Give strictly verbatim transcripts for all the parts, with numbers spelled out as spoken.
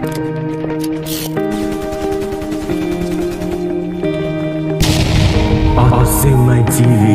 Assinmantv.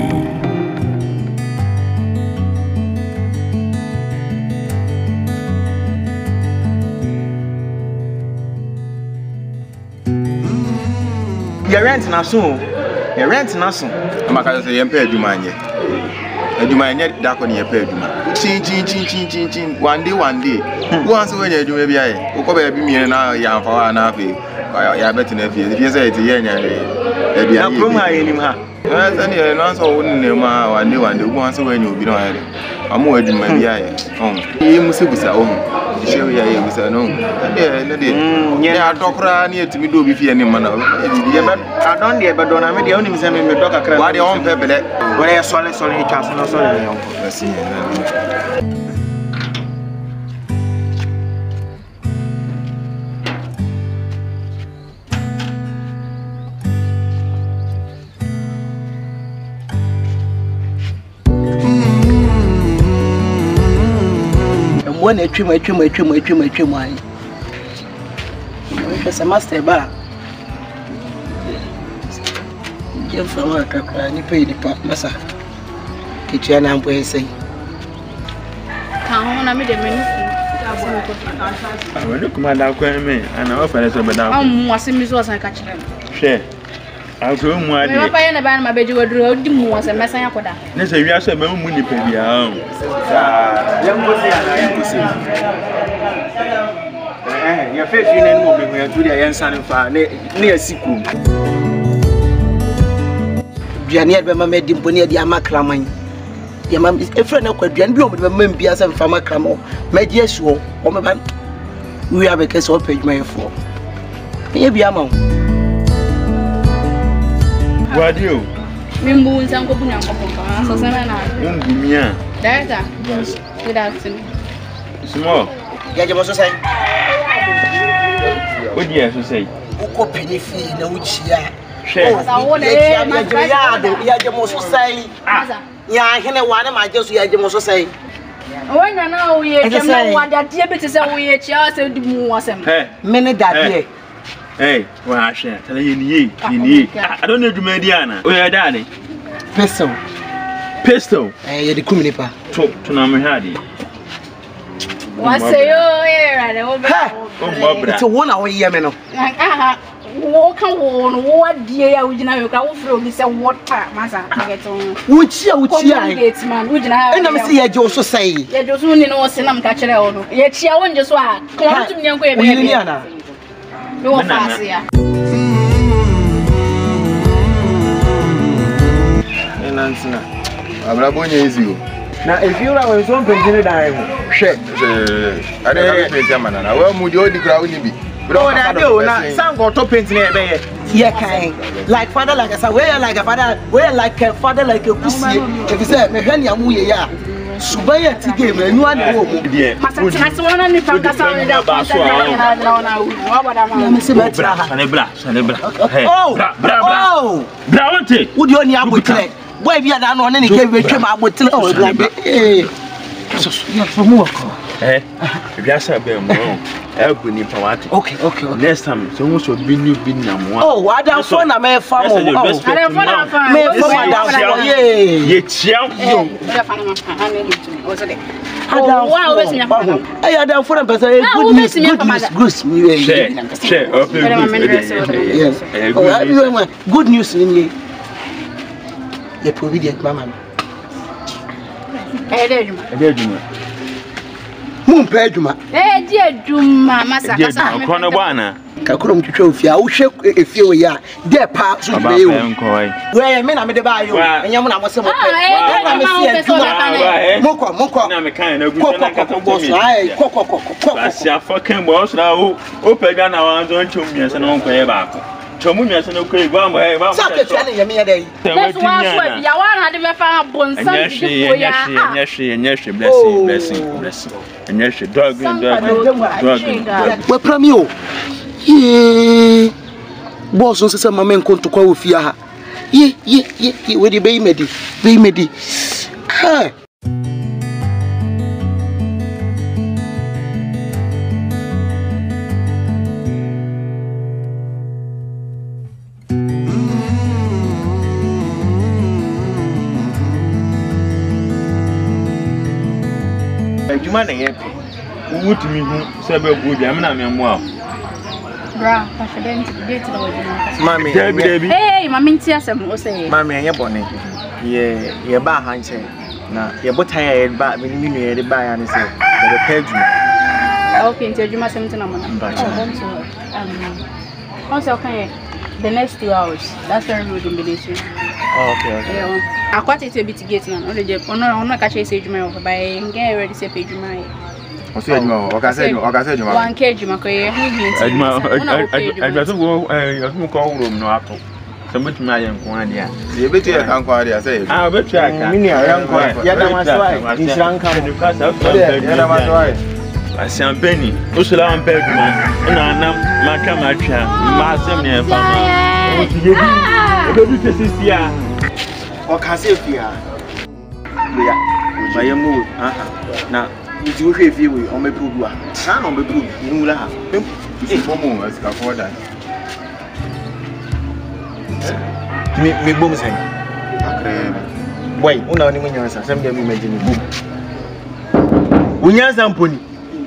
Your rent na so. Your rent na so. Amaka say yempe adwuma anye. Adwuma anye da ko ne yempe adwuma. Chin chin chin chin chin chin one day one day. Go answer when you adwuma bia ye. Wo ba bi mi na ya amfa wa na afi. Ya beti na fi. Fi say it ye nya. E bia. Na promo aye nim ha. Eh sani e no answer wo ne ma one day one day. Go answer when you obi na ye. Amu adwuma bia ye. Oh. Yi musebusa oh. Show ya ye musa no. Eh no dey. Nye adokra na etimi do obi fi ne ma na. Ye be adon dey be do na me dey onim se me me do kakra. Wa dey on pebele. Wa dey sole sole e twa so na sole ne yonko. Asi. When I trim, I trim, I trim, I trim, I trim, I because a master bar. Give from work, and you pay the part, Massa. Kitchen and boy say. Come on, I made a minute. I will look my dog and I offer it over down. I'm watching Miss was I catch them. Share. I'll go more. I'm not buying a band, my baby would do the moons and messing up with that. Let's say we are some money pay. Eh, your face you name will be when you do the answer for near Siku. Gianni had been made dimple near the Amaclaman. Your mum is a friend of Quadrian, but the Membias and Famaclamo. My dear, so, or my man, we have a case of page my four. Maybe I'm on. What do you? Moons and go down for seven hours. Director, yes. Good afternoon. Small. Yajamo say. What do you have to say? Uko penny fee, no which ya. Share. Yajamo say. Yeah, I can one of my just Yajamo say. When I know we are one that diabetes and we are just the moons and many that. Hey, well, I share. Tell you, ye, ye. I don't know to Mediana. We are daddy. Pistol. Pistol. Eh, the Kuminipa. Talk to Namahadi. What say you here? It's a one hour Yemeno. Walk on what dear would you know? Go through this water, Massa. Which you would see, man, would you know? And I'm see, I also say, you just only know Sinam catcher. Yet she won't just walk. Come to me and go, Liliana. No fast here. Now, if you are with one penny, I share. I don't know. I will move the crowd. No, I do not. Some got to paint near there. Yeah, kind. Like father, like I said, we're like a father, we're like a father, like a pussy. If you say, Mehania Muya, Subaya Tigame, and one woman. Yeah, that's one of the focus on the Oh, Brownty, would you only have with it? Why we are down on any cave, we came out with it. For more. Eh, if you are saying, help me for what? Okay, okay, okay. Next time, so much of being you been number one. Oh, I don't want a man farm. I don't want I had a phone person. Good news, good news, good news. Share, yes. Good news in me. You provided, Mamma. I did you. Moon Peduma. Eh, dear Juma, Massa, Chronowana. Kakurum to trophy. I will shake if you were there, perhaps. Where I mean, I'm the bio, and Yamana was some. Moko, Moko, I'm a kind of boss. I coco, fucking boss now. Open down our own two years and on pay back. Tomunia and okay, one way about something. That's one way. Yawan had never found bones. Yes, yes, yes, blessing, blessing, blessing. And yes, dog, dog, what from you? Yeah, boss, on some man come to call with ya. Ye, ye, ye, where the bay medi, bay medi. Ha! adwuma na yɛ pe Wuti mi hu sebe bu bi amna me mo a. Bra, pa shebe date na wajina. Mami, Debi debi. Hey, mami nti asem o say. Mami ɛnyɛ bɔne. Ye ye ba ha nche na ye botan ye ba me ni nua ye ba ya ne se. Ye be pa adwuma. Okay, nti adwuma sem nti na mo na. Oh, don't so. Um. Also kan the next two hours. That's very good in Medikal. Oh, okay, okay. Yeah. Akwati to bit gate na. O je ono ono ka che say adwuma yo by get ready say adwuma ye. O se adwuma o ka se adwuma o ka se adwuma. One k adwuma ko ye hu bi nti. Adwuma adwuma so go eh yo ko wuro no ato. So betumi aye nko ade a. Ye betu ya kan kwa ade a say. Ah, betu aka. Mini ya nko. Ya da maswai. Inshanka mo. Ya da maswai. Asiampeni, usula ampe adwuma. Una anam maka matwa. Ma asem ne fa ma. O ti yebi. O bedu tesisi a. O ka se fia. Ya. Ma ye mu. Ah ah. Na Nti wo hwe fie we o mepu du a sa na o mepu ni wula ha eh momo asika for that mi mi bom sen akre boy una oni munyansa sam dia mi meje mi bom unyansa mponi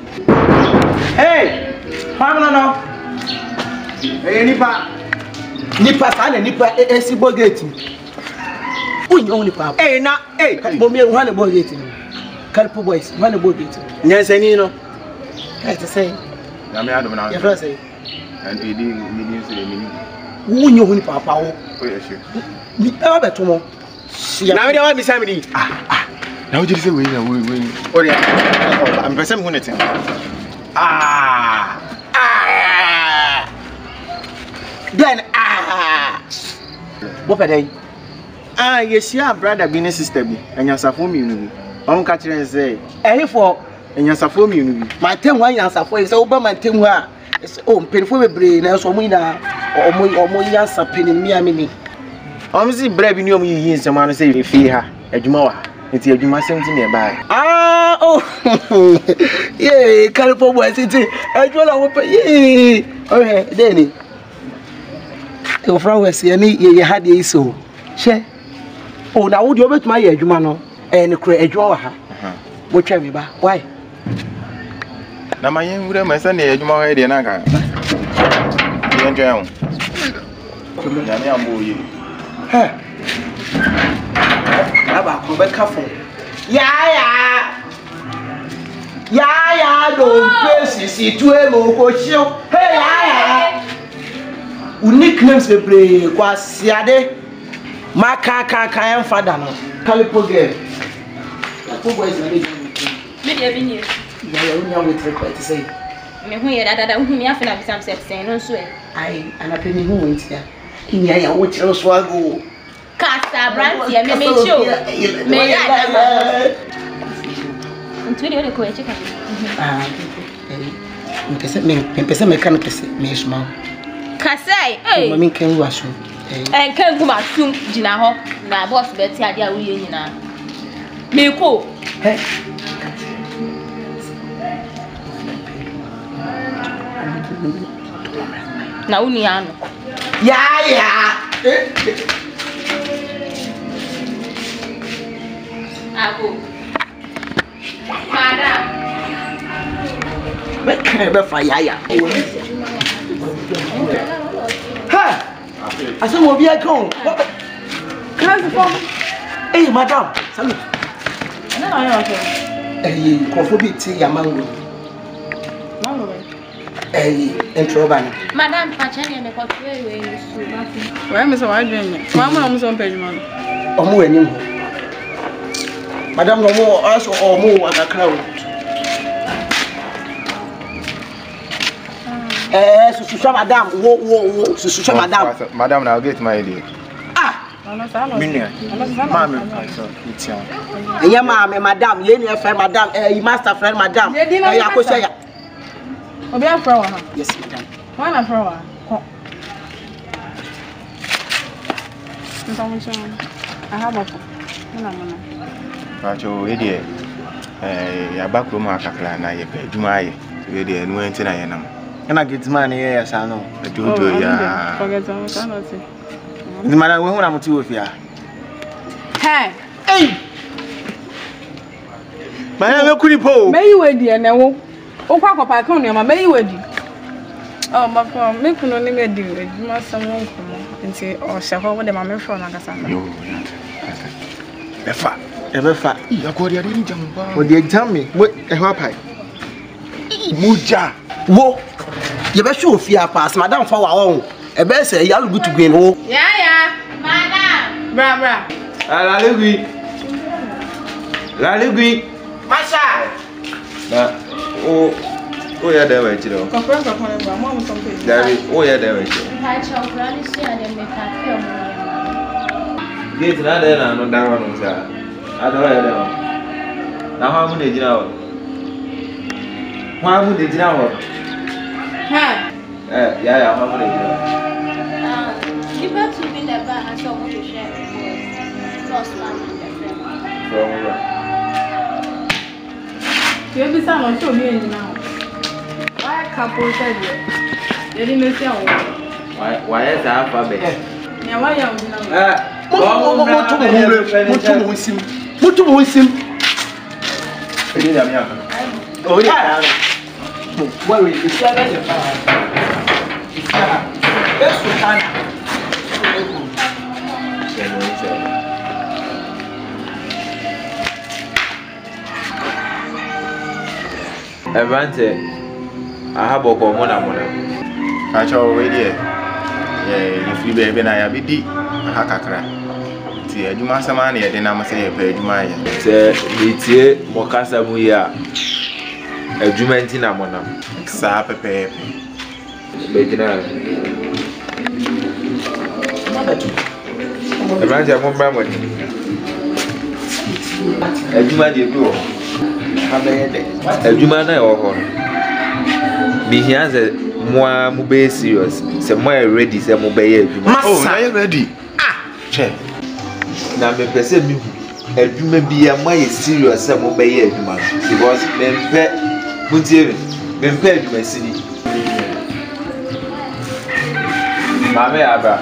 hey famna no hey nipa nipa sa na nipa esibo gate unyo nipa eh na eh bo mi ehwa na bo gate Kalpo boys, man a boat. Nyansanino. That's the same. I'm out of an answer. Say, and he didn't mean to me. Who knew who Papa? Oh, yes, sure. Me ever tomorrow. Now, I want me somebody. Ah, now you say we win. Oh, yeah. I'm present on it. Ah, ah. Then, ah. What a day. Ah, yes, your brother, being a sister, and your for me. I'm catching and say, eh, for and your for me. My ten one answer for is over my ten one. It's oh, painful brain, and so we now or more or more answer penning me a minute. I'm see brave in your years, a man say, if he ha, a jumoa, it's a juma seventy nearby. Ah, oh, yeah, California boys, it's a dollar, yeah, okay, Danny. Your friend was here, you had the so. She, oh, now would you bet my jumano? And create a drawer. What tell me about why? Now, my young woman, my son, you more idea. Naga. You enjoy him. I'm moving. Huh? About Rebecca for yeah, yeah, yeah, yeah, don't press see to a more show. Hey, yeah, nicknames the play was Siade. My car can't father no. Calipo girl. Calipo boys are Maybe I've been here. Yeah, we take quite to say. Me who ya dada who me afina bisam se say no so e. Ai, anapeni hu went here. Inya ya wo chiro so ago. Kasa brand ya me me show. Me ya da. Ntwe de ko e chika. Ah. Eh. Mpese me mpese me kan pese me shuma. Kasai, eh. Mami kan wa so. En kan kuma sum gina ho na boss be ti ade a wo ye nyina. Me ko. He. Na uni ano. Ya ya. Ako. Madam. Me kan be fa ya ya. Ha. Asa mo bi akon. Kan se fo. Eh madam, salut. Na na yo okay. Eh kofo bi ti ya mango. Mango. Eh intro ban. Madam, pachani me ko twe we su ba fi. Why me so wadwen ni? Wa mo na mo so page man. Omo anim ho. Madam no mo aso omo wa kakra o. Eh susu madam wo wo wo susu madam. Madam, now get my idea. Ah. Minia. Mami, so it's ya. Eya mama madam, ye ni friend madam, eh master friend madam. Eh ya ko ya. Obi afro wa ha. Yes madam. Wa na afro wa. Ko. Ntamu so. Aha bako. Na na na. Pacho idea. Eh ya bakro ma kakra na ye pe adwuma ye. So idea no enti na ye nam. And I get man here, son. I do do ya. Forget on cannot say. The man when I'm to with ya. Hey. Hey. Man, I'm a po. May you ready and I won't. Oh, Papa, I can't remember. May you ready? Oh, my phone, make no name a deal. You must someone come and say, oh, Shatta, what the mamma from Nagasana. Yo, Efa, Efa, you go there, didn't jump. What the exam me? What a happy Muja. Wo, you better show fear pass, Madame for our own. A best say, you'll go to green. Oh, yeah, yeah, Madame. Bra, bra. La Ligui. La Ligui. Masha. Oh, oh, yeah, there were you. Confirm the point of mom something. Daddy, oh, yeah, there were you. I shall gladly see and make a film. Get another and no down, sir. I don't know. Now, how many did you know? How many did you know? Huh? Yeah, yeah, how many did you know? You better be the bar and so much to share with lost one and the friend. From You'll be some of me now. Why couple said you? You didn't say why, why is that alphabet? Yeah, why are you now? Mutu musim. Oh, yeah. Where is the seven? Yes, we can. Evante, I have a common amount. Catch already. Yeah, if you baby, I have it. Hakakra. See, you must have money, then I must say a page. My say, Litier, Mocasa Muya, a Jumentina Mona, Sap pepe. Bacon. Evante, I'm on Bramway. A Juman, you do. A Jumana or be here as a more mobile serious, some more ready, some mobile. Oh, are you ready? Ah, check. Now, me perceive you. A Juma be a more serious, some mobile, because men pet Muntier, men pet you, my city. Mamma Abba.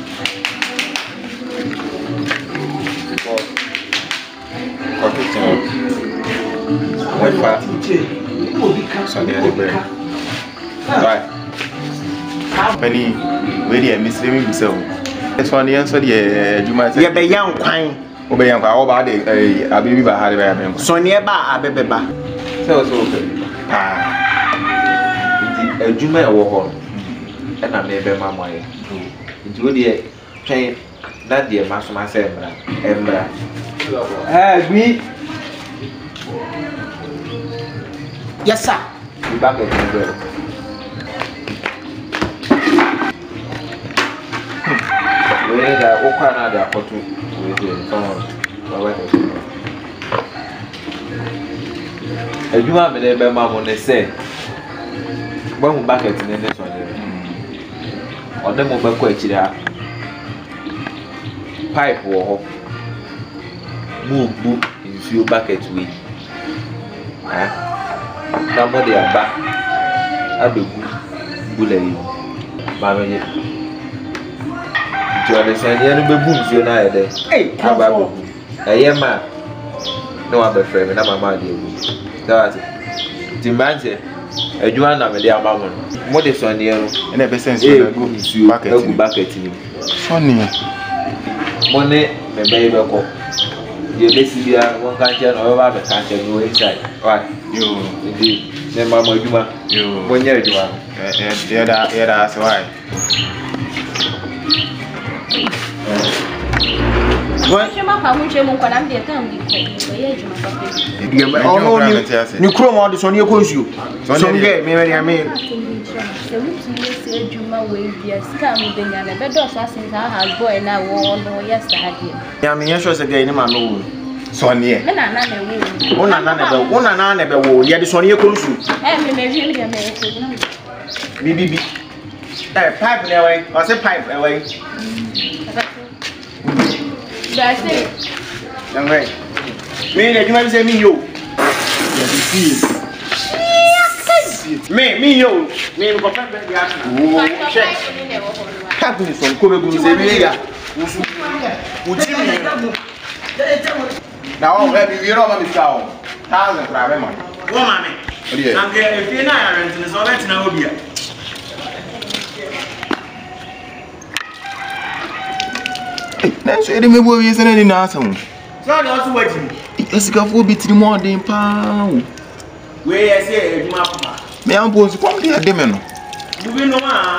What part? Sunday at the break. Right. Penny, where the misleading himself. That's one the answer. The you might say, you're young, quine. Obey young, how about the a baby by Harry? So nearby, I beba. So, so, ah, a Juma or and I may be my way. Into the train that dear master myself, Embra. Ah, we. Yes, sir. Be back at the girl. Where the Okana de Apoto with the phone. A Juma may be mamma on the say. When we back at the next one, or them over quite pipe or move book in few buckets we. Somebody are back. I do bully you. Mamma, you understand? You know, booms, you know, hey, how about a yama? No other friend, and I'm a man. That's it. The man said, a Joanna, the Amman. What is on the and ever since you go to bucket back at him. Funny. Money, the baby. You basically one country or other country go inside. Right, you indeed. Then Mamma Juma, you one year you are. Yeah, that's why. What you make a much more than I'm the time. Oh, no, you chrome all this on your course. You some get me, I mean. Juma will be a scam with the young better assassins. I have boy and I won't know yesterday. Yeah, I mean, yes, was again in my own. So near. And another woman. One another, one another, yeah, this on your course. And maybe B B B. Pipe away, I said pipe away. That's it. Young way. Me, you might say me, you. Me, me, yo. Me, go back to the action. Oh, check. Happy from Kobe Guzebia. Now, baby, you know what I'm thousand for a man. Wo mame. Na ke e fi na ya rent ni so bet na obi a. Na so e de me bo wi se na ni na asam. So na so waji. Esika fo bi tiri mo den pa. We ye say eduma papa. Me am bo so kom de de me no. Bu bi no ma.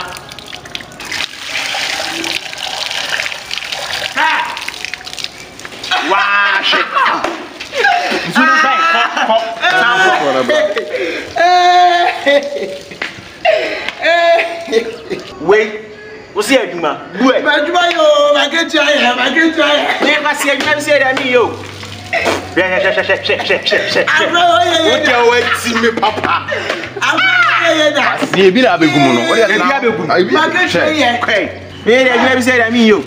Ha! Wa shit. Zulu bay pop pop. Wait. What's the eduma? Do it. Eduma yo, ma get try, ma get try. Never see eduma say that me yo. Yeah, yeah, yeah, yeah, yeah, yeah, yeah. What you wait see me papa? Ni bi la begum no. O dey na begum. Ma get try here. Okay. Me dey eduma say that me yo.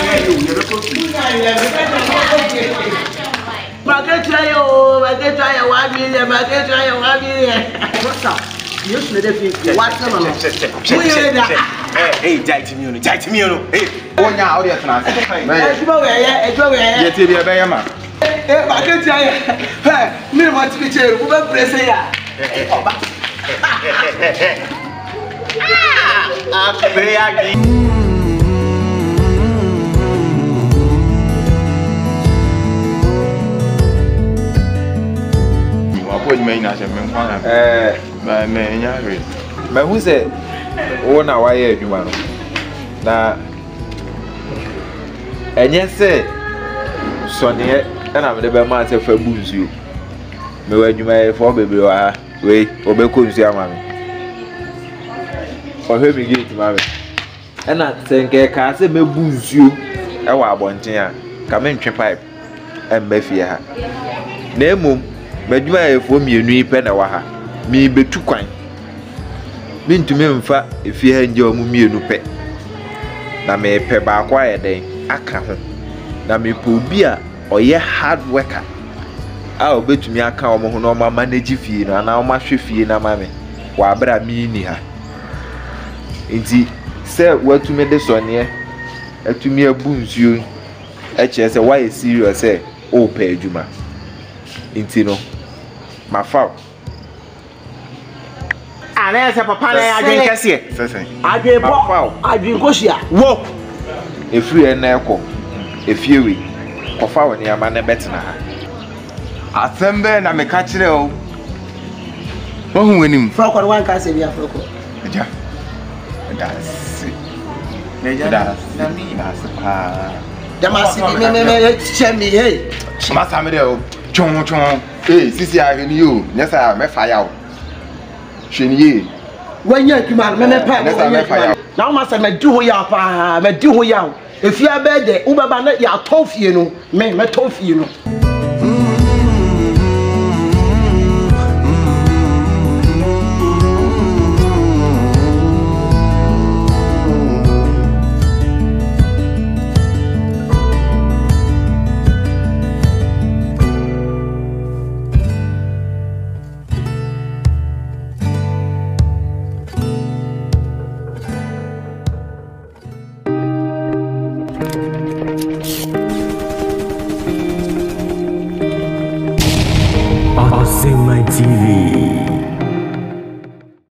Ma get try yo, ma get try wa bi le, ma get try wa bi le. What's up? You should have been what's up no. Hey, hey, jai me no, jai me no. Hey, Onya how dey tena. Eduma we ye, eduma we ye. Ye tie bi e be ye ma. Eh, ma get try. Hey, me ma ti bi chere, wo be press ya. Oba. Ah, be agi. What you mean? I said, man, eh, man, man, yeah, but who said, oh, now why are you, man? Now, and yes, say, Sonny, and I'm the better man for booze you. Me when you may for baby, wait, or be cool, mammy. For her, me get mammy. And I think I can't say me booze you. I want to come in pipe and be fear. Name Meduma efo mienu ipe na wa ha mi betu kwan mi ntumi mfa efi ha nje omu mienu pe na me pe ba kwa eden aka ho na me pe obi a oye hard worker a obetumi aka omo ho na omo manage fie na na omo hwe fie na mame wa abra mi ni ha nti se watumi de sonye atumi abu nsuo e che se why serious say o pe adwuma nti no my fault. Ana ese papa na ya adwen kese. Sese. Adwen bo. Adwen kosia. Wo. Efiri en na ekọ. Efiewe. Kofa woni ama na betena ha. Asembe na me ka kire o. Wo hu wenim. Froko wan ka se bia froko. Eja. That's. Neja. Na mi na se pa. Damasi me me me chemi hey. Ma sa me de o. Chon chon. Eh, sisi a heni yo. Nyesa me fa ya o. Hweni ye. Wanya adwuma me me pa. Nyesa me fa ya. Na o ma se me di ho ya pa, me di ho ya. Efia be de, wo baba na ya tofie no. Me me tofie no.